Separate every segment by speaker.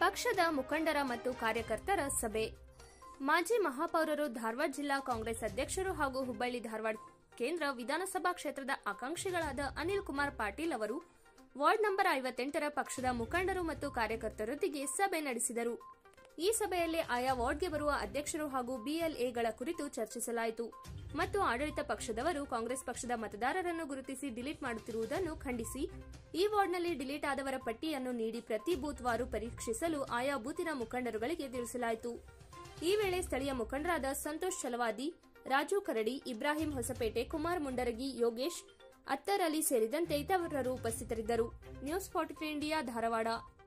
Speaker 1: ಪಕ್ಷದ ಮುಖಂಡರ ಮತ್ತು ಕಾರ್ಯಕರ್ತರ ಸಭೆ. ಮಾಜಿ ಮಹಾಪೌರರು, ಧಾರವಾಡ ಜಿಲ್ಲಾ ಕಾಂಗ್ರೆಸ್ ಅಧ್ಯಕ್ಷರು ಹಾಗೂ ಹುಬ್ಬಳ್ಳಿ ಧಾರವಾಡ ಕೇಂದ್ರ ವಿಧಾನಸಭಾ ಕ್ಷೇತ್ರದ ಆಕಾಂಕ್ಷಿಗಳಾದ ಅನಿಲ್ ಕುಮಾರ್ ಪಾಟೀಲ್ ಅವರು ವಾರ್ಡ್ ನಂಬರ್ 58ರ ಪಕ್ಷದ ಮುಖಂಡರು ಮತ್ತು ಕಾರ್ಯಕರ್ತರೊಂದಿಗೆ ಸಭೆ ನಡೆಸಿದರು. ಈ ಸಭೆಯಲ್ಲಿ ಆಯಾ ವಾರ್ಡ್ಗೆ ಬರುವ ಅಧ್ಯಕ್ಷರು ಹಾಗೂ ಬಿಎಲ್ಎಗಳ ಕುರಿತು ಚರ್ಚಿಸಲಾಯಿತು ಮತ್ತು ಆಡಳಿತ ಪಕ್ಷದವರು ಕಾಂಗ್ರೆಸ್ ಪಕ್ಷದ ಮತದಾರರನ್ನು ಗುರುತಿಸಿ ಡಿಲೀಟ್ ಮಾಡುತ್ತಿರುವುದನ್ನು ಖಂಡಿಸಿ ಈ ವಾರ್ಡ್ನಲ್ಲಿ ಡಿಲೀಟ್ ಆದವರ ಪಟ್ಟಿಯನ್ನು ನೀಡಿ ಪ್ರತಿ ಬೂತ್ ವಾರು ಪರೀಕ್ಷಿಸಲು ಆಯಾ ಬೂತಿನ ಮುಖಂಡರುಗಳಿಗೆ ತಿಳಿಸಲಾಯಿತು. ಈ ವೇಳೆ ಸ್ಥಳೀಯ ಮುಖಂಡರಾದ ಸಂತೋಷ್ ಚಲವಾದಿ, ರಾಜು ಕರಡಿ, ಇಬ್ರಾಹಿಂ ಹೊಸಪೇಟೆ, ಕುಮಾರ್ ಮುಂಡರಗಿ, ಯೋಗೇಶ್ ಅತ್ತರ್ ಅಲಿ ಸೇರಿದಂತೆ ಇತರರು ಉಪಸ್ಥಿತರಿದ್ದರು. News 43 India, Dharwad.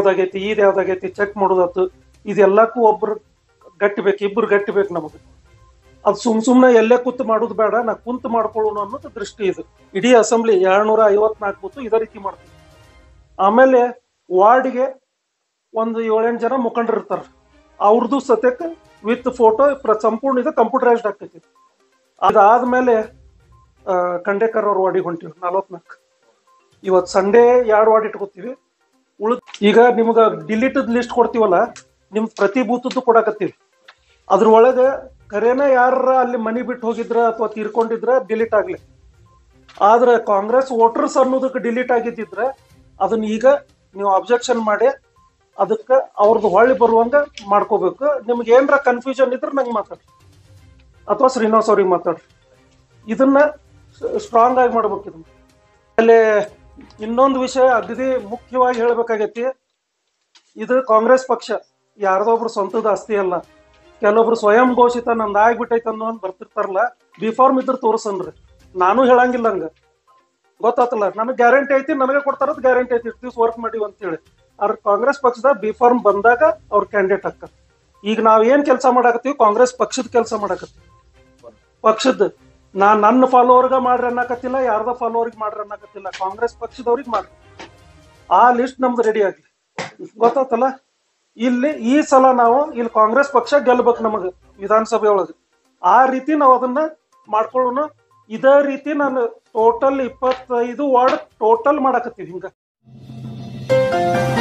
Speaker 2: ಚೆಕ್ ಮಾಡೋದಾತು, ಇದೆಲ್ಲಕ್ಕೂ ಒಬ್ರು ಗಟ್ಟಿ ಬೇಕು, ಇಬ್ರು ಗಟ್ಟಿ ಬೇಕು ನಮಗೆ. ಅದು ಸುಮ್ನೆ ಎಲ್ಲೇ ಕೂತು ಮಾಡೋದು ಬೇಡ, ನಾ ಕುಂತು ಮಾಡ್ಕೊಳ್ಳೋಣ ಅನ್ನೋದು ದೃಷ್ಟಿ ಇದು. ಇಡೀ ಅಸೆಂಬ್ಲಿ 254 ಬೂತು ಇದೇ ರೀತಿ ಮಾಡ್ತೀವಿ. ಆಮೇಲೆ ವಾರ್ಡ್ಗೆ ಒಂದು 7-8 ಜನ ಮುಖಂಡರು ಇರ್ತಾರೆ, ಅವ್ರದ್ದು ಸತ್ಯಕ್ಕೆ ವಿತ್ ಫೋಟೋ ಸಂಪೂರ್ಣ ಇದು ಕಂಪ್ಯೂಟರೈಸ್ಡ್ ಆಗ್ತೈತಿ. ಅದಾದ್ಮೇಲೆ ಖಂಡೇಕರ್ ಅವ್ರ ವಾರ್ಡಿಗೆ ಹೊಂಟಿವಿ 44. ಇವತ್ತು ಸಂಡೇ 2 ವಾರ್ಡ್ ಇಟ್ಕೋತೀವಿ. ಈಗ ನಿಮ್ಗೆ ಡಿಲೀಟ್ ಲಿಸ್ಟ್ ಕೊಡ್ತೀವಲ್ಲ, ನಿಮ್ ಪ್ರತಿ ಬೂತದ್ದು ಕೊಡಕತ್ತೀವಿ. ಅದ್ರೊಳಗೆ ಕರೇನ ಯಾರ ಅಲ್ಲಿ ಮನಿ ಬಿಟ್ಟು ಹೋಗಿದ್ರ ಅಥವಾ ತೀರ್ಕೊಂಡಿದ್ರ ಡಿಲೀಟ್ ಆಗ್ಲಿ. ಆದ್ರೆ ಕಾಂಗ್ರೆಸ್ ವೋಟರ್ಸ್ ಅನ್ನೋದಕ್ಕೆ ಡಿಲೀಟ್ ಆಗಿದ್ದಿದ್ರೆ ಅದನ್ನ ಈಗ ನೀವು ಅಬ್ಜೆಕ್ಷನ್ ಮಾಡಿ ಅದಕ್ಕೆ ಅವ್ರದ್ದು ಹೊಳ್ಳಿ ಬರುವಂಗ ಮಾಡ್ಕೋಬೇಕು. ನಿಮ್ಗೆ ಏನ್ರ ಕನ್ಫ್ಯೂಷನ್ ಇದ್ರೆ ನಂಗೆ ಮಾತಾಡ್ರಿ ಅಥವಾ ಶ್ರೀನಿವಾಸ್ ಅವ್ರಿಗೆ ಮಾತಾಡ್ರಿ. ಇದನ್ನ ಸ್ಟ್ರಾಂಗ್ ಆಗಿ ಮಾಡ್ಬೇಕು. ಇದನ್ನ ಅಲ್ಲಿ ಇನ್ನೊಂದು ವಿಷಯ ಅಗದಿ ಮುಖ್ಯವಾಗಿ ಹೇಳ್ಬೇಕಾಗೈತಿ. ಇದು ಕಾಂಗ್ರೆಸ್ ಪಕ್ಷ ಯಾರ್ದೊಬ್ರು ಸ್ವಂತದ ಆಸ್ತಿ ಅಲ್ಲ. ಕೆಲವೊಬ್ರು ಸ್ವಯಂ ಘೋಷಿತ ನಂದು ಆಗ್ಬಿಟ್ಟೈತೆ ಅನ್ನೋ ಬರ್ತಿರ್ತಾರಲ್ಲ, ಬಿಫಾರ್ಮ್ ಇದ್ರ ತೋರ್ಸನ್ರಿ. ನಾನು ಹೇಳಂಗಿಲ್ಲ ಹಂಗ, ಗೊತ್ತಾತಲ್ಲ. ನನಗೆ ಗ್ಯಾರಂಟಿ ಐತಿ, ನನಗೆ ಕೊಡ್ತಾರದ್ ಗ್ಯಾರಂಟಿ ಐತಿ, ಇಷ್ಟು ದಿವ್ಸ ವರ್ಕ್ ಮಾಡಿವ್ ಅಂತೇಳಿ. ಅವ್ರ ಕಾಂಗ್ರೆಸ್ ಪಕ್ಷದ ಬಿಫಾರ್ಮ್ ಬಂದಾಗ ಅವ್ರ ಕ್ಯಾಂಡಿಡೇಟ್ ಹಾಕ. ಈಗ ನಾವ್ ಏನ್ ಕೆಲಸ ಮಾಡಾಕತ್ತೀವಿ, ಕಾಂಗ್ರೆಸ್ ಪಕ್ಷದ ಕೆಲಸ ಮಾಡಾಕತ್ತೀವಿ. ಪಕ್ಷದ ನನ್ನ ಫಾಲೋವರ್ಗ ಮಾಡ್ರಿ ಅನ್ನಕತ್ತಿಲ್ಲ, ಯಾರ್ದ ಫಾಲೋವರ್ಗೆ ಮಾಡ್ರಿ ಅನ್ನಕತ್ತಿಲ್ಲ, ಕಾಂಗ್ರೆಸ್ ಪಕ್ಷದವ್ರಿಗೆ ಮಾಡ್ರಿ. ಆ ಲಿಸ್ಟ್ ನಮ್ದು ರೆಡಿ ಆಗ್ಲಿ, ಗೊತ್ತಾತಲ್ಲ. ಇಲ್ಲಿ ಈ ಸಲ ನಾವು ಇಲ್ಲಿ ಕಾಂಗ್ರೆಸ್ ಪಕ್ಷ ಗೆಲ್ಬೇಕು ನಮಗ ವಿಧಾನಸಭೆ ಒಳಗೆ. ಆ ರೀತಿ ನಾವು ಅದನ್ನ ಮಾಡ್ಕೊಳ್ಳೋಣ. ಇದೇ ರೀತಿ ನಾನು ಟೋಟಲ್ 25 ವಾರ್ಡ್ ಟೋಟಲ್ ಮಾಡಾಕತ್ತೀವಿ ಹಿಂಗ.